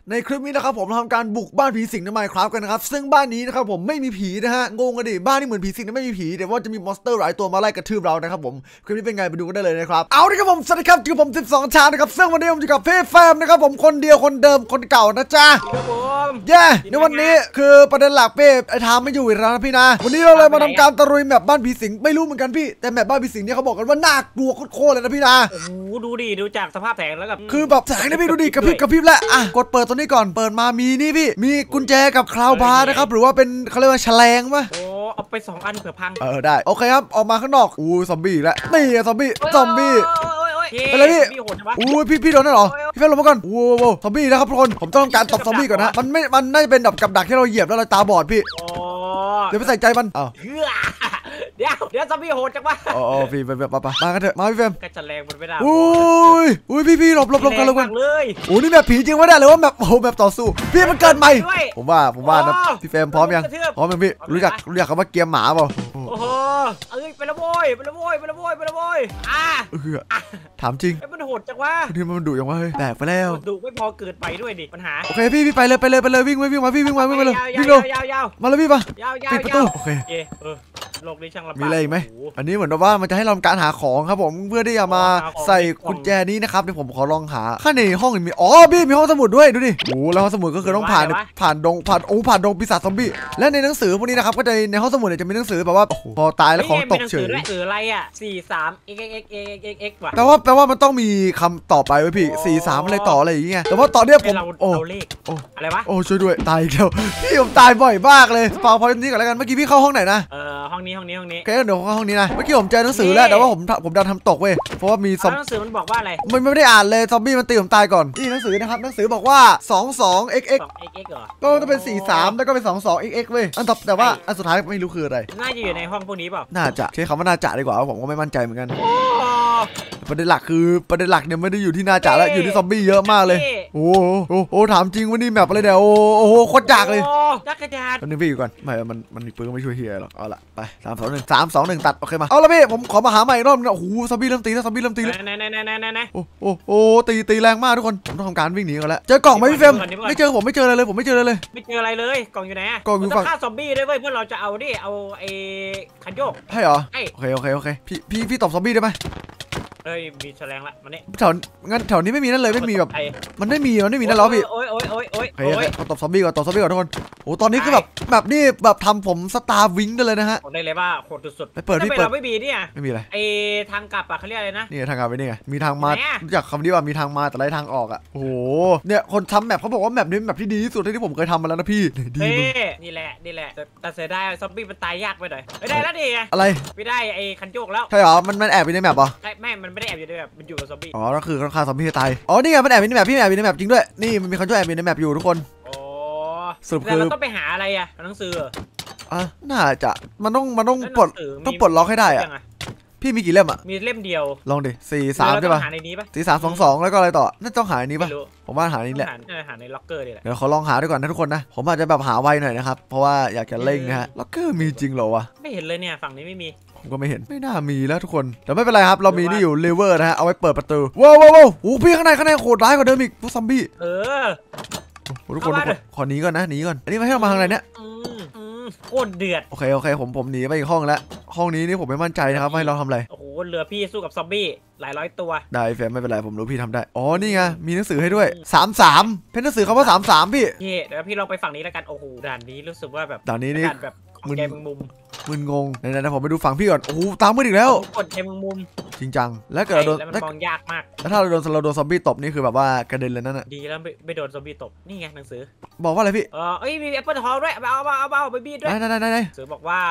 ในคลิปนี้นะครับผมทำการบุกบ้านผีสิงใน Minecraft กันนะครับซึ่งบ้านนี้นะครับผมไม่มีผีนะฮะงงกันดิบ้านนี่เหมือนผีสิงแต่ไม่มีผีแต่ว่าจะมีมอนสเตอร์หลายตัวมาไล่กระทืบเรานะครับผมคลิปนี้เป็นไงไปดูกันได้เลยนะครับเอาละครับผมสวัสดีครับอยู่ผม12ชานะครับซึ่งวันนี้ผมอยู่กับพี่แฟมนะครับผมคนเดียวคนเดิมคนเก่านะจ๊ะครับผมเย้ในวันนี้คือประเด็นหลักพี่ไอ้ทามไม่อยู่อีกแล้วนะพี่นะวันนี้เราเลยมาทำการตะลุยแมปบ้านผีสิงไม่รู้เหมือนกันพี่แต่แมปบ้านผีสิงเนี่ยเขาบอกกันว่าน่ากลัวโคตรเลยนะพี่นะโอ้โหดูดิดูจากสภาพแสงแล้วกับคือแบบแสงนี่พี่ดูดิกระพริบแล้วอ่ะกดเปิดตัวนี้ก่อนเปิดมามีนี่พี่มีกุญแจกับคลาวบาร์นะครับหรือว่าเป็นเขาเรียกว่าแฉลงป่ะโอ้เอาไป2 อันเผื่อพังได้โอเคครับออกมาข้างนอกซอมบี้แล้วนี่ซอมบี้เป็นไรพี่พี่โดนนั่นเหรอพี่เฟรลงมาก่อนซอมบี้นะครับทุกคนผมต้องการตบซอมบี้ก่อนนะมันน่าจะเป็นแบบกับดักที่เราเหยียบแล้วเราตาบอดพี่เดี๋ยวไปใส่ใจมันเดี๋ยวซอมบี้โหดจังวะพี่ไปมากันเถอะมาพี่เฟรมกระจันแรงมันไม่ได้พี่หลบกันเลยนี่แบบผีจริงวะเนี่ยหรือว่าแบบต่อสู้พี่มันเกิดใหม่ผมว่านะพี่เฟรมพร้อมยังพี่รู้จักคำว่าเกียร์หมาเปล่าโอ้โหไปละโว้ยถามจริงมันโหดจังวะที่มันดุจังวะเฮ้ยแตกไปแล้วดุไม่พอเกิดไปด้วยดิปัญหาโอเคพี่ไปเลยวิ่งมาพี่วิ่งมาเลยวิ่งเร็วมาเลยพี่ปะปิดประตูโอเคโลกนี้ช่างลำบากมีอะไรอีกไหมอันนี้เหมือนว่ามันจะให้เราการหาของครับผมเพื่อที่จะมาใส่กุญแจนี้นะครับเดี๋ยวผมขอลองหาข้างในห้องมีพี่มีห้องสมุดด้วยดูดิแล้วห้องสมุดก็คือต้องผ่านดงปีศาจซอมบี้และในหนังสือพวกนี้นะครับก็จะในห้องสมุดเนี่ยจะมีหนังสือแบบว่าพอตายแล้วของตกเฉยหนังสืออะไรอ่ะ43xxxxx ว่ะแปลว่ามันต้องมีคำต่อไปไว้พี่43อะไรต่ออะไรอย่างเงี้ยแต่ว่าตอนเนี้ยผมเลขอะไรวะช่วยด้วยตายอีกแล้วพี่ผมตายบ่อยมากเลยฟังพอนี้ก่อนแล้วกันเมื่อกี้พี่เข้าห้องไหนนะห้องนี้โอเคเดี๋ยวเข้าห้องนี้นะเมื่อกี้ผมเจอหนังสือแล้วแต่ว่าผมดันทำตกเว้ยเพราะว่ามีหนังสือมันบอกว่าอะไรมันไม่ได้อ่านเลยซอมบี้มันตีผมตายก่อนนี่หนังสือนะครับหนังสือบอกว่า22xx เหรอก็จะเป็น43แล้วก็เป็น22xx เว้ยแต่ว่าอันสุดท้ายไม่รู้คืออะไรน่าจะอยู่ในห้องพวกนี้เปล่าน่าจะใช้คำว่าน่าจะดีกว่าผมก็ไม่มั่นใจเหมือนกันประเด็นหลักเนี่ยไม่ได้อยู่ที่น่าจะแล้วอยู่ที่ซอมบี้เยอะมากเลยโอ้ถามจริงว่านี่แมปอะไรเนี่ยโอ้โหโคตรจากเลยจักรยานตอนนี้พี่อยู่ก่อนไม่มันมีปืนไม่ช่วยเฮียหรอกเอาละไป3 2 1ตัดโอเคมาเอาละพี่ผมขอมาหาใหม่รอบนึงโอ้โหซอมบี้เริ่มตีแล้วไหนโอ้ตีแรงมากทุกคนผมต้องทำการวิ่งหนีก่อนแล้วเจอกล่องไหมพี่เฟรมไม่เจอผมไม่เจออะไรเลยไม่เจออะไรเลยกล่องอยู่ไหนกล่องอยู่ฝั่งฆ่าซอมบี้ด้วยเว้ยเพื่อเราจะเอาไอ้คันโยกใช่เหรอโอเคพี่ตบซอมบี้ได้ไหมมีแฉลงละมันนี่แถวนี้ไม่มีนั่นเลยไม่มีแบบมันไม่มีนั่นหรอพี่ตบซอมบี้ก่อนทุกคนโอ้ตอนนี้คือแบบนี่แบบทำผมสตาร์วิงได้เลยนะฮะได้เลยว่าโหดสุดไปเปิดเราไม่มีเนี่ยไม่มีอะไรไอทางกลับอะเขาเรียกอะไรนะนี่ทางกลับไปนี่ไงมีทางมารู้จักคำนี้ว่ามีทางมาแต่ไรทางออกอะโอ้เนี่ยคนทำแมปเขาบอกว่าแมปนี้เป็นแมปที่ดีที่สุดที่ผมเคยทำมาแล้วนะพี่ดีนี่แหละแต่เสียดายซอมบี้มันตายยากไปหน่อยไม่ได้แล้วดิอะไรไม่ได้ไอคันโยกแล้วใช่เหรอมันแอบอยู่ในแมปเหรอไม่มันไม่ได้แอบอยู่ในแมปมันอยู่กับซอมบี้ก็คือฆ่าซอมบี้ให้ตายนี่ไงมันแอบอยู่ในแมปพี่แอบอยู่ในแมปจริงด้วยนี่มันมีคนช่วยแอบอยู่ในแมปอยู่ทุกคนสรุปคือเราต้องไปหาอะไรอะหนังสือน่าจะมันต้องปลดล็อกให้ได้อะพี่มีกี่เล่มอะมีเล่มเดียวลองดิ43ใช่ป่ะ4322แล้วก็อะไรต่อน่าต้องหาในนี้ป่ะผมว่าหาในนี้แหละหาในล็อกเกอร์นี่แหละเดี๋ยวขอลองหาด้วยก่อนนะทุกคนนะผมอาจจะแบบหาไวหน่อยนะครับเพราะว่าอยากจะเล่งนะฮะล็อกเกอร์มีจริงเหรอวะไม่เห็นเลยเนี่ยฝั่งนี้ไม่มีผมก็ไม่เห็นไม่น่ามีแล้วทุกคนแต่ไม่เป็นไรครับเรามีนี่อยู่เลเวอร์นะฮะเอาไว้เปิดประตูว้าวพี่ข้างในโหดร้ายกว่าเดิมอีกพวกซอมบี้ทุกคนขอหนีก่อนนะหนีก่อนอันนี้มาให้เรามาทางไหนเนี่ยโคตรเดือดโอเคผมหนีไปอีกห้องแล้วห้องนี้นี่ผมไม่มั่นใจนะครับให้เราทำอะไรโอ้โหเรือพี่สู้กับซอมบี้หลายร้อยตัวได้แฟนไม่เป็นไรผมรู้พี่ทำได้นี่ไงมีหนังสือให้ด้วย33เป็นหนังสือคำว่า33พี่เดี๋ยวพี่ลองไปฝั่งนี้แล้วกันโอ้โหด่านนี้รู้สึกว่าแบบด่านนี้นี่แบบมึนงงไหนผมไปดูฝั่งพี่ก่อนโอ้โหตามมืดอีกแล้วกดมุมจริงจังแล้วเกิดโดนมองยากมากแล้วถ้าเราโดนซอมบี้ตบนี่คือแบบว่ากระเด็นเลยนั่นน่ะดีแล้วไม่โดนซอมบี้ตบนี่ไงหนังสือบอกว่าอะไรพี่มีแอปเปิลทองด้วยเอาไปบีดด้วยไหนหนังสือบอกว่า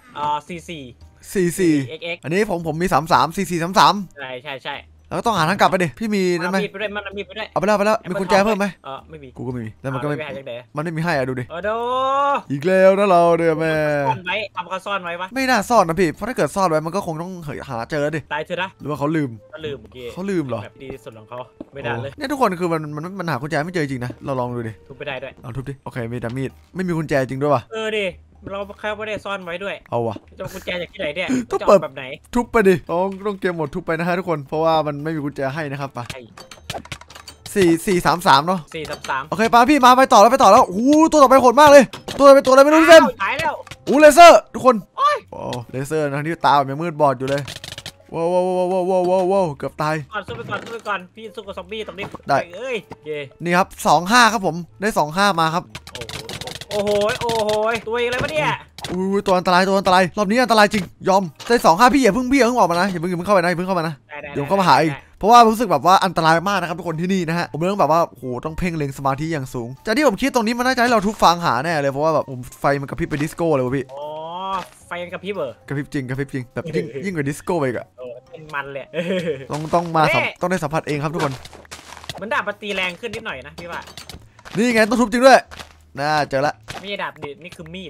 44อันนี้ผมมี33ใช่แล้วต้องหาทางกลับไปดิพี่มีนั่นไหมมันมีไปด้วยเอาไปแล้วมีกุญแจเพิ่มไหมไม่มีกูก็ไม่มีแล้วมันก็ไม่มีให้ดูดิดูอีกแล้วนะเราเนี่ยแม่ซ่อนไว้ทำเขาซ่อนไว้ปะไม่น่าซ่อนนะพี่เพราะถ้าเกิดซ่อนไว้มันก็คงต้องหาเจอดิตายเถอะนะหรือว่าเขาลืมเหรอแบบดีสุดของเขาไม่ได้เลยเนี่ยทุกคนคือมันหากุญแจไม่เจอจริงนะเราลองดูดิทุบไปได้ด้วยเอาทุบดิโอเคมีแต่มีดไม่มีกุญแจจริงด้วยวะดิเราแค่ไม่ได้ซ่อนไว้ด้วยเอาวะจะกุญแจจากที่ไหนเนี่ยต้องเปิดแบบไหนทุบไปดิต้องเกมหมดทุบไปนะฮะทุกคนเพราะว่ามันไม่มีกุญแจให้นะครับไป 4-3-3เนาะ 4-3 โอเคปาพี่มาไปต่อแล้วโอ้โหตัวต่อไปโหดมากเลยตัวต่อไปตัวอะไรไม่รู้พี่เฟรมหายแล้วโอ้เลเซอร์ทุกคนโอ้เลเซอร์นะที่ตาแบบมืดบอดอยู่เลยว้าวเกือบตายสู้ไปก่อนพี่สู้กับซอมบี้ตรงนี้ได้เอ้ยนี่ครับ2-5ครับผมได้2-5มาครับโอ้โหตัวอะไรวะเนี่ยตัวอันตรายรอบนี้อันตรายจริงยอมได้2-5พี่อย่าเพิ่งออกมานะอย่าเพิ่งเข้าไปนะเดี๋ยวเข้ามาหาอีกเพราะว่ารู้สึกแบบว่าอันตรายมากนะครับทุกคนที่นี่นะฮะผมต้องแบบว่าโหต้องเพ่งเล็งสมาธิอย่างสูงจากที่ผมคิดตรงนี้มันน่าจะให้เราทุบฟางหาแน่เลยเพราะว่าแบบไฟมันกระพริบไปดิสโก้เลยวะพี่ไฟกระพริบกระพริบจริงแบบยิ่งกว่าดิสโก้ไปอีกอะเป็นมันเลยต้องได้สัมผัสเองครับทุกคนมันดาบมันตีแรงขึ้นนิดหน่อยนะพี่ว่านี่ไงต้องทุบจริงด้วยน่าเจอละไม่ใช่ดาบดินี่คือมีด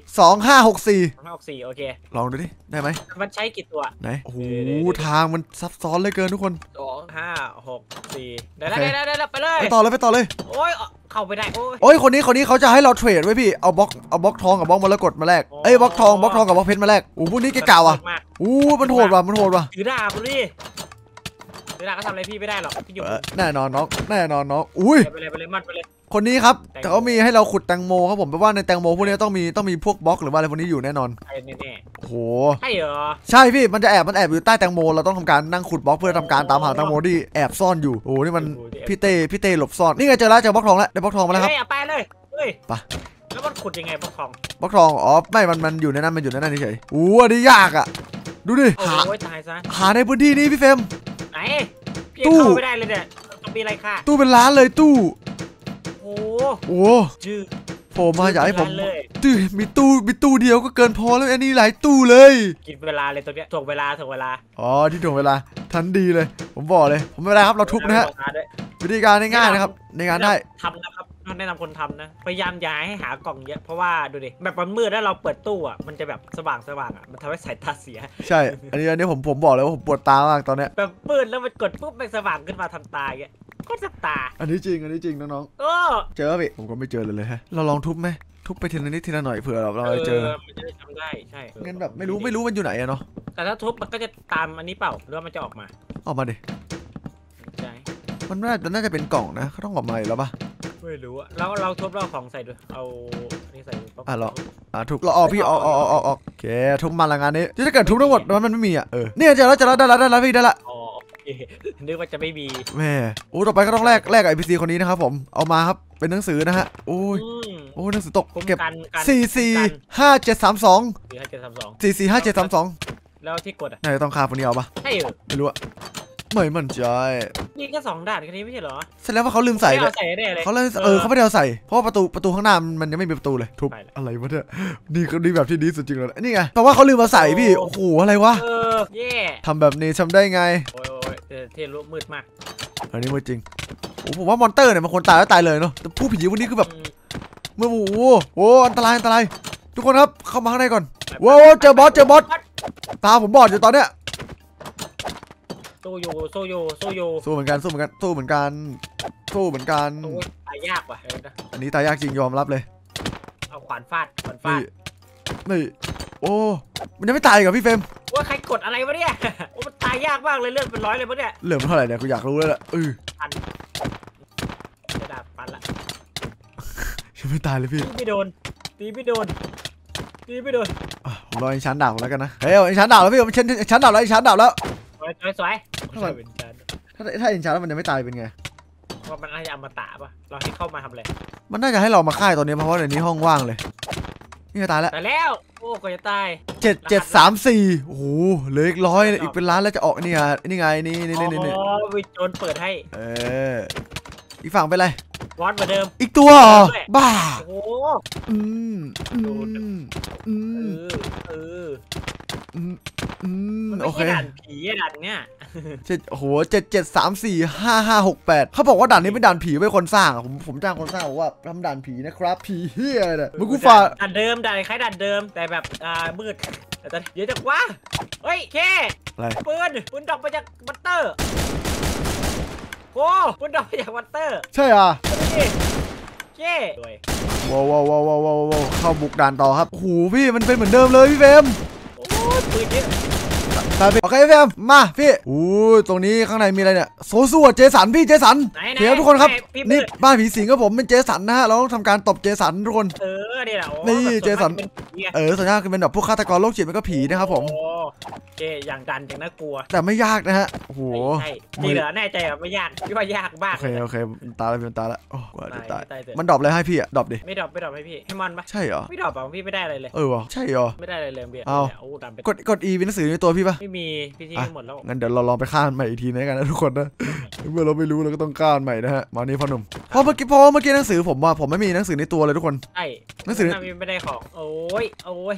2564 โอเคลองดูดิได้ไหมมันใช้กี่ตัวไหนโอ้โหทางมันซับซ้อนเลยเกินทุกคน 2564ได้แล้วไปเลยไปต่อเลยโอ้ยเข้าไปได้โอ้ยคนนี้เขาจะให้เราเทรดไว้พี่เอาบล็อกทองกับบล็อกมรกตมาแลกบล็อกทองกับบล็อกเพชรมาแลกโอ้พวกนี้เก่าอ่ะมันโหดว่ะถือดาบดิถือดาบก็ทำอะไรพี่ไม่ได้หรอกพี่อยู่แน่นอนน้องอุ้ยไปเลยมัดไปเลยคนนี้ครับเขามีให้เราขุดแตงโมครับผมแปลว่าในแตงโมพวกนี้ต้องมีพวกบล็อกหรือว่าอะไรพวกนี้อยู่แน่นอนแน่โอ้โหใช่เหรอใช่พี่มันแอบอยู่ใต้แตงโมเราต้องทำการนั่งขุดบล็อกเพื่อทำการตามหาแตงโมที่แอบซ่อนอยู่โอ้นี่มันพี่เต้หลบซ่อนนี่ไงเจอบล็อกทองแล้วได้บล็อกทองมาแล้วครับไปเลยไปแล้วมันขุดยังไงบล็อกทองอ๋อไม่มันอยู่ในนั้นเฉยโอ้อันนี้ยากอ่ะดูดิหาในพื้นที่นี้พี่เฟรมไหนตู้ไม่ได้เลยเนี่ยต้องมีอะไรค่ะตู้เป็นล้านเลยตู้โอ้จื้อผมมาอยากให้ผมมีตู้เดียวก็เกินพอแล้วอันนี้หลายตู้เลยกินเวลาเลยตัวเนี้ยถ่วงเวลาอ๋อที่ถ่วงเวลาทันดีเลยผมบอกเลยผมไม่ได้ครับเราทุบนะฮะวิธีการง่ายๆนะครับในการได้ทำนะครับแนะนำคนทำนะพยายามย้ายให้หากล่องเยอะเพราะว่าดูดิแบบมันมืดแล้วเราเปิดตู้อ่ะมันจะแบบสว่างอ่ะมันทำให้สายตาเสียใช่อันนี้ผมบอกเลยว่าผมปวดตามากตอนเนี้ยแบบมืดแล้วมันกดปุ๊บมันสว่างขึ้นมาทันตาอย่างเงี้ยก็จะตาอันนี้จริงน้องๆเจอพี่ผมก็ไม่เจอเลยฮะเราลองทุบไหมทุบไปทีละนิดทีละหน่อยเผื่อเราเจอมันจะได้ทำได้ใช่งั้นแบบไม่รู้มันอยู่ไหนอะเนาะแต่ถ้าทุบมันก็จะตามอันนี้เปล่าหรือว่ามันจะออกมาดิใช่มันน่าจะเป็นกล่องนะเขาต้องออกมาแล้วป่ะไม่รู้อะเราทุบเราของใส่ด้วยเอานี่ใส่เราทุบเราออกพี่ออกโอเคทุบมันละงานนี้ถ้าเกิดทุบทั้งหมดมันไม่มีอะเนี่ยเจอแล้วได้แล้วพี่ได้ละนึกว่าจะไม่มีแม่ต่อไปก็ต้องแลกกับ NPC คนนี้นะครับผมเอามาครับเป็นหนังสือนะฮะโอ้ยหนังสือตกเก็บ445732 แล้วที่กดอ่ะไหนต้องคาคนนี้เอาปะใช่เหรอไม่รู้อะไม่มั่นใจนี่แค่2ด่านแค่นี้ไม่ใช่เหรอแสดงว่าเขาลืมใส่เลยเขาไม่ได้เอาใส่เพราะว่าประตูข้างหน้ามันยังไม่มีประตูเลยทุบอะไรวะเนี่ยนี่ก็ดีแบบที่ดีสุดจริงเลยนี่ไงเพราะว่าเขาลืมมาใส่พี่โอ้โหอะไรวะทำแบบนี้ทำได้ไงเทลุมืดมากอันนี้มืดจริงโอ้ผมว่ามอนเตอร์เนี่ยมันคนตายแล้วตายเลยเนาะแต่ผู้ผีวันนี้คือแบบเมื่อโอ้อันตรายทุกคนครับเข้ามาข้างในก่อนว้าวเจอบอสตาผมบอดอยู่ตอนเนี้ยสู้เหมือนกันตายยากว่ะอันนี้ตายยากจริงยอมรับเลยเอาขวานฟาดนี่โอ้มันยังไม่ตายกับพี่เฟรมว่าใครกดอะไรวะเนี่ยโอ้มันตายยากมากเลยเลือดเป็น100เลยปะเนี่ยเหลือเท่าไหร่เนี่ยกูอยากรู้แล้วแหละพันจะดาบพันละยังไม่ตายเลยพี่ตีไม่โดนผมรอไอ้ชั้นดาบแล้วกันนะเฮ้ยไอ้ชั้นดาบแล้วพี่ผมชั้นดาบแล้วสวยถ้าเห็นชั้นแล้วมันยังไม่ตายเป็นไงว่ามันน่าจะอมตะป่ะเราให้เข้ามาทำอะไรมันน่าจะให้เรามาค่ายตอนนี้เพราะว่าในนี้ห้องว่างเลยนี่จะตายแล้วโอ้ก็จะตาย 7734โอ้โหเหลืออีก100อีกเป็นล้านแล้วจะออกนี่ไงนี่วิโจนเปิดให้อีกฝั่งเป็นไรวอดเหมือนเดิมอีกตัวบ้าโอ้โอเคด่านผีด่านเนี้ยโอ้โห77345568เขาบอกว่าด่านนี้เป็นด่านผีไม่คนสร้างผมจ้างคนสร้างบอกว่าทำด่านผีนะครับผีเฮียเนี่ยมึงกูฝ่าด่านเดิมคล้ายด่านเดิมแต่แบบมืดแต่เยอะจังวะเฮ้ยแค่ปืนดอกมาจากบัตเตอร์โอ้ปืนดอกมาจากบัตเตอร์ใช่อ่ะแค่ว้าวเข้าบุกด่านต่อครับโอ้โหพี่มันเป็นเหมือนเดิมเลยพี่เฟรมโอ้ปืนเยอะโอเคพี่แอมมาพี่ตรงนี้ข้างในมีอะไรเนี่ยโซซัวเจสันพี่เจสันเดี๋ยวทุกคนครับนี่บ้านผีสิงครับผมเป็นเจสันนะฮะเราต้องทำการตบเจสันทุกคนนี่แหละนี่เจสันส่วนมากเป็นแบบพวกฆาตกรโรคจิตมันก็ผีนะครับผมอย่างดันจังน่ากลัวแต่ไม่ยากนะฮะโอ้โหนี่เหรอแน่ใจไม่ยากพี่ว่ายากมากโอเคตายแล้วตายแล้วโอ้ตายมันดรอปเลยให้พี่อะดรอปดิไม่ดรอปให้พี่ให้มันปะใช่เหรอไม่ดรอปพี่ไม่ได้อะไรเลยวะใช่เหรอไม่ได้อะไรเลยเบียร์กด E เป็นหนังสือในตัวพี่ปะไม่มีพี่ทิ้งหมดแล้วงั้นเดี๋ยวเราลองไปฆ่ามันใหม่อีกทีนะกันนะทุกคนนะเมื่อเราไม่รู้เราก็ต้องฆ่ามันใหม่นะฮะมานี่พ่อหนุ่มเพราะเมื่อกี้หนังสือผมไม่มีหนังสือในตัวเลยทุกคนใช่หนังสือไม่ได้ของโอ้ย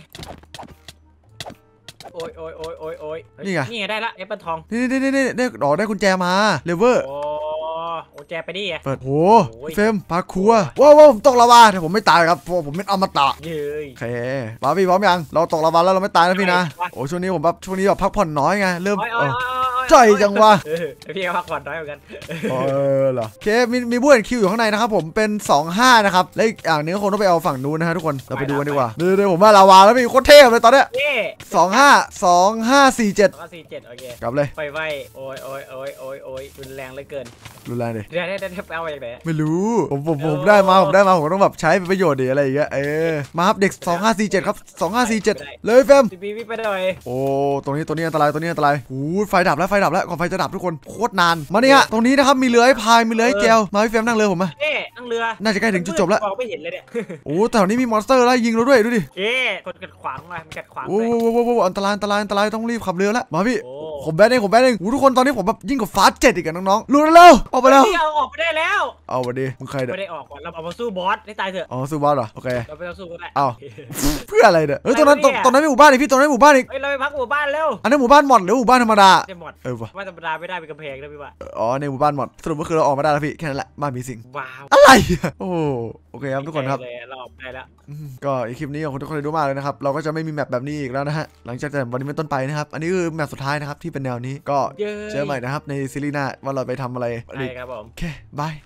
นี่ไงได้ละไอ้ปลาทองนี่ได้กุญแจมาเลเวอร์โอ้แจไปดิเปิดโอ้เฟมพาครัวว้าวผมตกลาวาแต่ผมไม่ตายครับเพราะผมเป็นอมตะเย้ยโอเคบาร์บี้พร้อมยังเราตกลาวาแล้วเราไม่ตายนะพี่นะโอ้ช่วงนี้แบบพักผ่อนน้อยไงเริ่มใจจังวะพี่พักผ่อนน้อยเหมือนกันเหรอโอเคมีบู๊แอนคิวอยู่ข้างในนะครับผมเป็น25นะครับและอีกอย่างนึงคงต้องไปเอาฝั่งนู้นนะฮะทุกคนเราไปดูกันดีกว่าเดี๋ยวผมว่าลาวาแล้วพี่โคตรเท่เลยตอนเนี้ย2547 โอเคกลับเลยไฟโอ้ยรุนแรงเหลือเกินรุนแรงดิได้เอาอย่างไหนไม่รู้ผมได้มาผมต้องแบบใช้เป็นประโยชน์ดิอะไรอย่างเงี้ยมาครับเด็ก2547ครับ2547เลยเฟมไปหน่อยโอ้ตรงนี้อันตรายโอ้ไฟดับแล้วก่อนไฟจะดับทุกคนโคตรนานมาเนี่ยตรงนี้นะครับมีเรือให้พายมีเรือให้แจวมาพี่เฟมนั่งเรือผมมานั่งเรือน่าจะใกล้ถึงจุดจบแล้วไม่เห็นเลยเนี่ยโอ้แต่แถวนี้มีมอนสเตอร์ไล่ยิงเราด้วยดูดิคนกัดขวางมามันกัดขวางโอ้อันตรายต้องรีบขับเรือแล้วมาพี่ผมแบนเองทุกคนตอนนี้ผมแบบยิ่งกว่าฟาส7อีกน้องๆรู้แล้วออกไปแล้วเอาออกไปได้แล้วเอาไปดิมึงใครเนี่ยไม่ได้ออกก่อนเราเอามาสู้บอสได้ตายเถอะสู้บอสเหรอโอเคเราไปสู้กันได้เอาเพื่ออะไรเนี่ยตรงนั้นมีหมู่บ้านพี่ตรงนั้นหมู่บ้านอีกเราไปพักหมู่บ้านเร็วอันนี้หมู่บ้านหมดหรือหมู่บ้านธรรมดาว่ะบ้านธรรมดาไม่ได้เป็นกำแพงนะพี่ว่าในหมู่บ้านหมดสรุปก็คือเราออกมาได้แล้วพี่แค่นั้นแหละบ้านมีสิ่งว้าวอะไรโอเคครับทุกคนครับเราออกได้แล้วก็คลิปนี้ขอบคุณทุกคนที่ดูมากเลยนะครับเราก็จะไม่มีแมปแบบนี้อีกแล้วนะฮะหลังจากวันนี้เป็นต้นไปนะครับอันนี้คือแมปสุดท้ายนะครับที่เป็นแนวนี้ก็เจอใหม่นะครับในซีรีส์หน้าว่าเราไปทำอะไรใช่ครับผมโอเคบาย